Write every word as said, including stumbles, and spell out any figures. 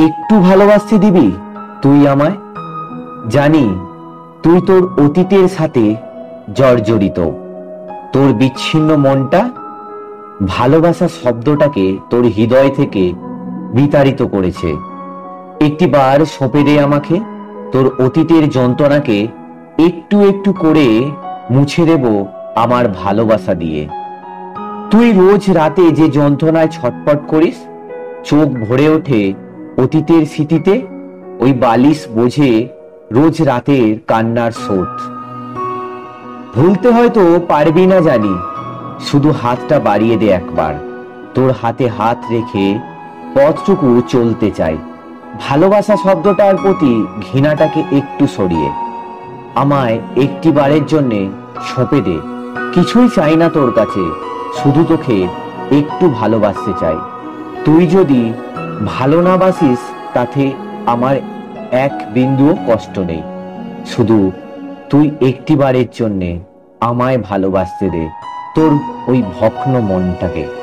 একটু ভালোবাসতে দিবি তুই আমায়? জানি তুই তোর অতীতের সাথে জর্জরিত। তোর বিচ্ছিন্ন মনটা ভালোবাসা শব্দটাকে তোর হৃদয় থেকে বিতাড়িত করেছে। একটিবার সঁপে দে আমাকে তোর অতীতের যন্ত্রণাকে, একটু একটু করে মুছে দেব আমার ভালোবাসা দিয়ে। তুই রোজ রাতে যে যন্ত্রণায় ছটফট করিস, চোখ ভরে ওঠে অতীতের স্মৃতিতে, ওই বালিশ বোঝে রোজ রাতের কান্নার স্রোত। ভুলতে হয়তো পারবি না জানি, শুধু হাতটা বাড়িয়ে দে একবার। তোর হাতে হাত রেখে পথটুকু চলতে চাই। ভালোবাসা শব্দটার প্রতি ঘৃণাটাকে একটু সরিয়ে আমায় একটি বারের জন্যে সঁপে দে। কিছুই চাই না তোর কাছে, শুধু তোকে একটু ভালোবাসতে চাই। তুই যদি ভালো না বাসিস তাতে আমার এক বিন্দুও কষ্ট নেই। শুধু তুই একটি বারের জন্যে আমায় ভালোবাসতে দে, তোর ওই ভগ্ন মনটাকে।